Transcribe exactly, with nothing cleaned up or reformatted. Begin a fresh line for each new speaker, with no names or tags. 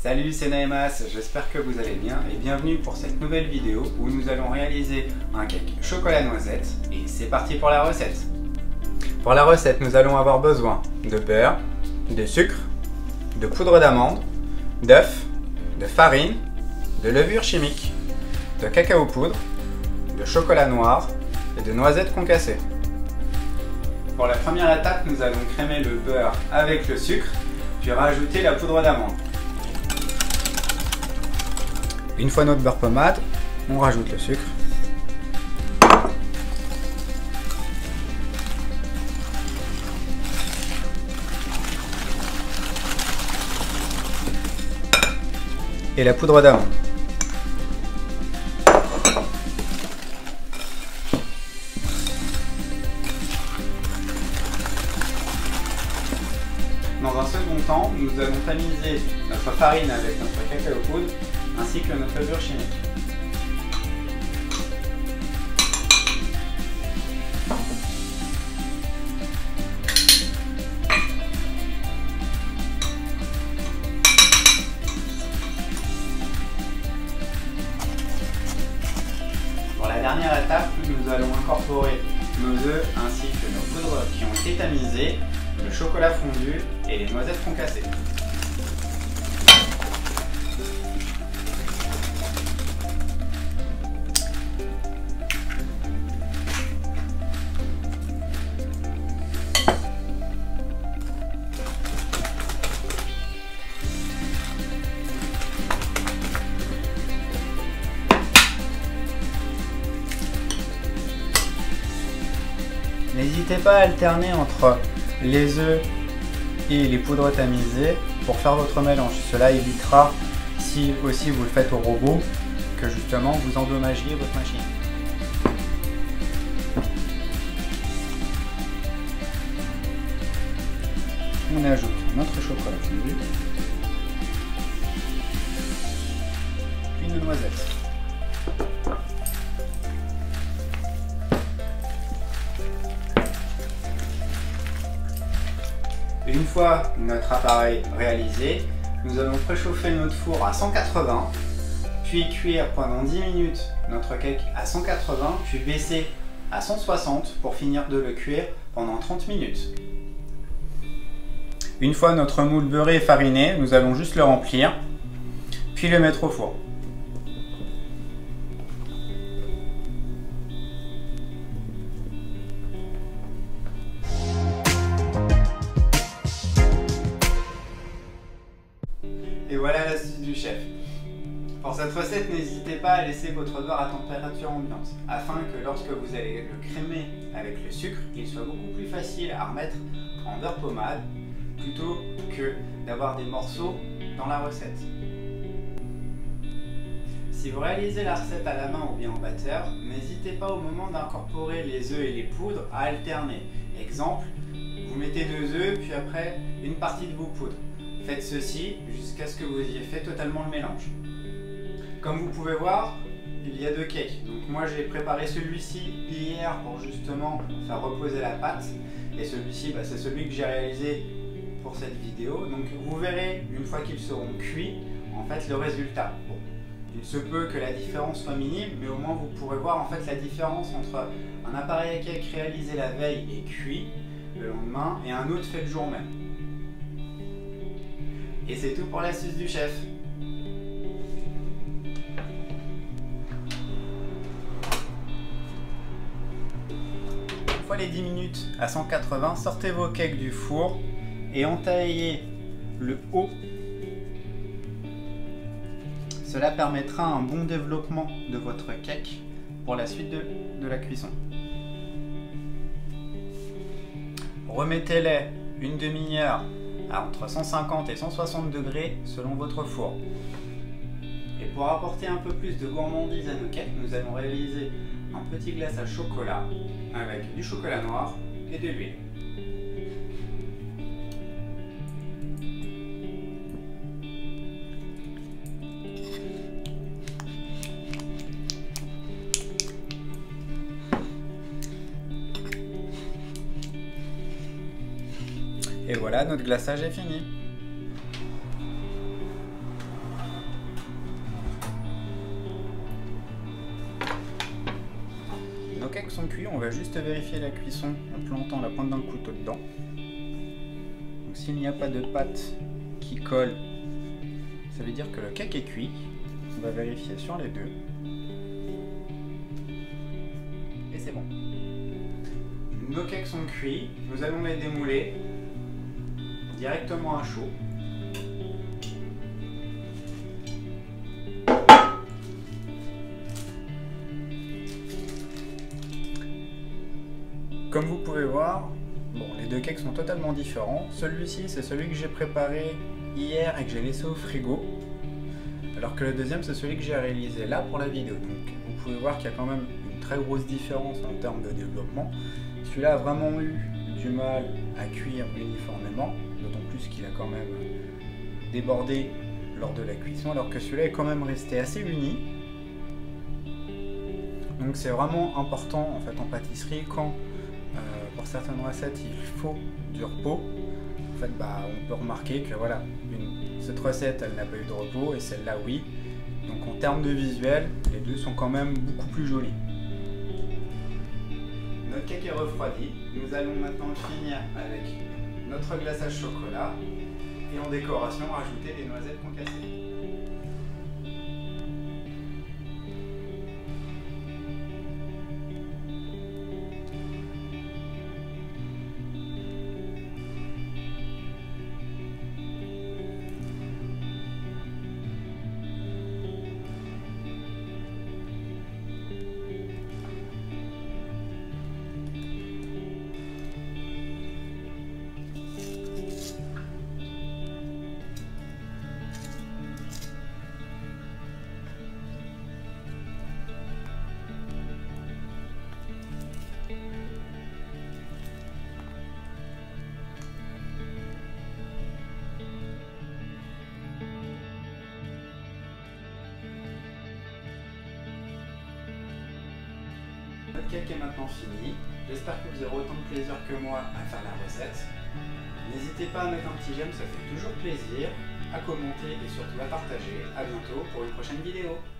Salut, c'est Naemas, j'espère que vous allez bien et bienvenue pour cette nouvelle vidéo où nous allons réaliser un cake chocolat noisette et c'est parti pour la recette. Pour la recette, nous allons avoir besoin de beurre, de sucre, de poudre d'amande, d'œufs, de farine, de levure chimique, de cacao poudre, de chocolat noir et de noisettes concassées. Pour la première étape, nous allons crémer le beurre avec le sucre, puis rajouter la poudre d'amande. Une fois notre beurre pommade, on rajoute le sucre. Et la poudre d'amande. Dans un second temps, nous allons tamiser notre farine avec notre cacao poudre ainsi que notre levure chimique. Pour la dernière étape, nous allons incorporer nos œufs ainsi que nos poudres qui ont été tamisées, le chocolat fondu et les noisettes concassées. N'hésitez pas à alterner entre les œufs et les poudres tamisées pour faire votre mélange. Cela évitera, si aussi vous le faites au robot, que justement vous endommagiez votre machine. On ajoute notre chocolat fondu, puis nos noisettes. Une fois notre appareil réalisé, nous allons préchauffer notre four à cent quatre-vingts, puis cuire pendant dix minutes notre cake à cent quatre-vingts, puis baisser à cent soixante pour finir de le cuire pendant trente minutes. Une fois notre moule beurré et fariné, nous allons juste le remplir, puis le mettre au four. Et voilà l'astuce du chef. Pour cette recette, n'hésitez pas à laisser votre beurre à température ambiante, afin que lorsque vous allez le crémer avec le sucre, il soit beaucoup plus facile à remettre en beurre pommade, plutôt que d'avoir des morceaux dans la recette. Si vous réalisez la recette à la main ou bien en batteur, n'hésitez pas au moment d'incorporer les œufs et les poudres à alterner. Exemple, vous mettez deux œufs, puis après une partie de vos poudres. Faites ceci jusqu'à ce que vous ayez fait totalement le mélange. Comme vous pouvez voir, il y a deux cakes. Donc moi j'ai préparé celui-ci hier pour justement faire reposer la pâte. Et celui-ci, bah, c'est celui que j'ai réalisé pour cette vidéo. Donc vous verrez, une fois qu'ils seront cuits, en fait le résultat. Bon, il se peut que la différence soit minime, mais au moins vous pourrez voir en fait la différence entre un appareil à cake réalisé la veille et cuit le lendemain et un autre fait le jour même. Et c'est tout pour l'astuce du chef. Une fois les dix minutes à cent quatre-vingts, sortez vos cakes du four et entaillez le haut. Cela permettra un bon développement de votre cake pour la suite de, de la cuisson. Remettez-les une demi-heure à entre cent cinquante et cent soixante degrés selon votre four. Et pour apporter un peu plus de gourmandise à nos cakes, nous allons réaliser un petit glaçage chocolat avec du chocolat noir et de l'huile. Et voilà, notre glaçage est fini. Nos cakes sont cuits, on va juste vérifier la cuisson en plantant la pointe d'un couteau dedans. Donc s'il n'y a pas de pâte qui colle, ça veut dire que le cake est cuit. On va vérifier sur les deux. Et c'est bon. Nos cakes sont cuits, nous allons les démouler directement à chaud. Comme vous pouvez voir, bon, les deux cakes sont totalement différents. Celui-ci, c'est celui que j'ai préparé hier et que j'ai laissé au frigo. Alors que le deuxième, c'est celui que j'ai réalisé là pour la vidéo. Donc vous pouvez voir qu'il y a quand même une très grosse différence en termes de développement. Celui-là a vraiment eu du mal à cuire uniformément, d'autant plus qu'il a quand même débordé lors de la cuisson, alors que celui-là est quand même resté assez uni. Donc c'est vraiment important en fait en pâtisserie quand euh, pour certaines recettes il faut du repos. En fait, bah, on peut remarquer que voilà, une, cette recette elle n'a pas eu de repos et celle-là oui. Donc en termes de visuel, les deux sont quand même beaucoup plus jolis. Notre cake est refroidi. Nous allons maintenant finir avec notre glaçage chocolat et en décoration rajouter les noisettes concassées. Notre cake est maintenant fini. J'espère que vous aurez autant de plaisir que moi à faire la recette. N'hésitez pas à mettre un petit j'aime, ça fait toujours plaisir, à commenter et surtout à partager. À bientôt pour une prochaine vidéo.